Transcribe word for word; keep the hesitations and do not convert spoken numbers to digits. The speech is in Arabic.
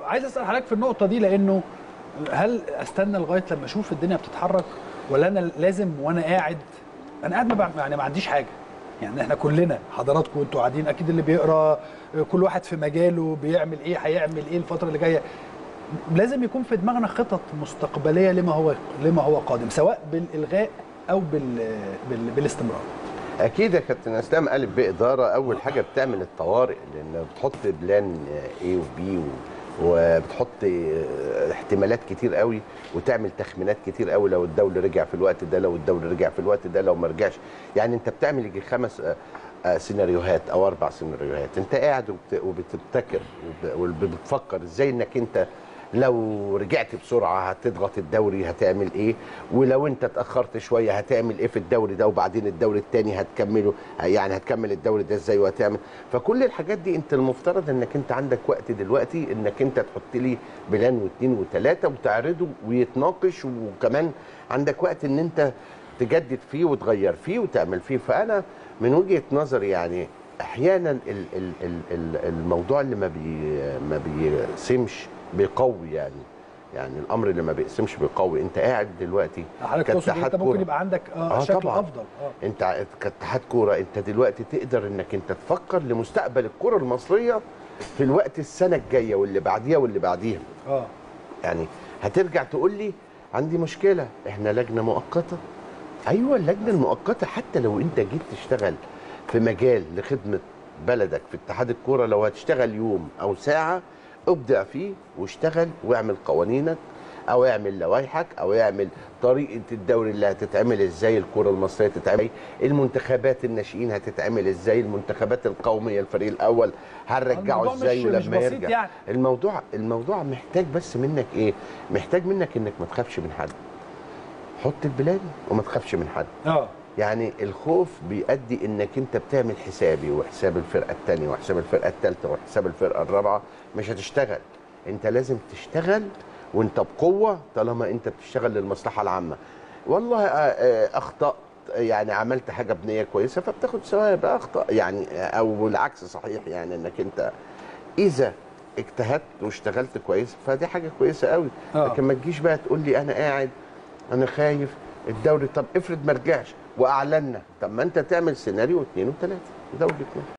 عايز اسال حضرتك في النقطه دي، لانه هل استنى لغايه لما اشوف الدنيا بتتحرك، ولا انا لازم وانا قاعد انا قاعد ما يعني ما عنديش حاجه؟ يعني احنا كلنا حضراتكم وانتوا قاعدين اكيد اللي بيقرا كل واحد في مجاله بيعمل ايه، هيعمل ايه الفتره اللي جايه. لازم يكون في دماغنا خطط مستقبليه لما هو لما هو قادم، سواء بالالغاء او بال... بال... بالاستمرار. اكيد يا كابتن اسلام، الف باداره اول حاجه بتعمل الطوارئ، لان بتحط بلان اي وبي وبتحط احتمالات كتير قوي، وتعمل تخمينات كتير قوي. لو الدوري رجع في الوقت ده، لو الدوري رجع في الوقت ده، لو ما رجعش. يعني انت بتعمل يجي خمس سيناريوهات او اربع سيناريوهات. انت قاعد وبتبتكر وبتفكر ازاي انك انت لو رجعت بسرعه هتضغط الدوري هتعمل ايه، ولو انت اتاخرت شويه هتعمل ايه في الدوري ده، وبعدين الدوري الثاني هتكمله، يعني هتكمل الدوري ده ازاي وهتعمل. فكل الحاجات دي انت المفترض انك انت عندك وقت دلوقتي انك انت تحط لي بلان واثنين وثلاثه وتعرضه ويتناقش، وكمان عندك وقت ان انت تجدد فيه وتغير فيه وتعمل فيه. فانا من وجهه نظري يعني احيانا الموضوع اللي ما بي ما بيقسمش بيقوي، يعني يعني الامر اللي ما بيقسمش بيقوي. انت قاعد دلوقتي كاتحاد كوره ممكن يبقى عندك آه شكل طبعًا. افضل اه انت كاتحاد كوره انت دلوقتي تقدر انك انت تفكر لمستقبل الكره المصريه في الوقت السنه الجايه واللي بعديها واللي بعديها. اه يعني هترجع تقول لي عندي مشكله، احنا لجنه مؤقته. ايوه اللجنه المؤقته، حتى لو انت جيت تشتغل في مجال لخدمه بلدك في اتحاد الكوره، لو هتشتغل يوم او ساعه ابدع فيه واشتغل واعمل قوانينك او اعمل لوائحك او اعمل طريقه الدوري اللي هتتعمل ازاي، الكره المصريه تتعمل، المنتخبات الناشئين هتتعمل ازاي، المنتخبات القوميه الفريق الاول هنرجعه ازاي ولما يرجع. يعني. الموضوع الموضوع محتاج بس منك ايه؟ محتاج منك انك ما تخافش من حد. حط البلان وما تخافش من حد. اه يعني الخوف بيؤدي انك انت بتعمل حسابي وحساب الفرقه الثانيه وحساب الفرقه الثالثه وحساب الفرقه الرابعه، مش هتشتغل. انت لازم تشتغل وانت بقوه طالما انت بتشتغل للمصلحه العامه. والله اخطات، يعني عملت حاجه بنيه كويسه فبتاخد ثواب، اخطا يعني او العكس صحيح، يعني انك انت اذا اجتهدت واشتغلت كويس فدي حاجه كويسه قوي. آه. لكن ما تجيش بقى تقول لي انا قاعد انا خايف الدوري، طب افرض ما رجعش واعلنا، طب ما انت تعمل سيناريو اثنين وثلاثه. ده وجهه نظري.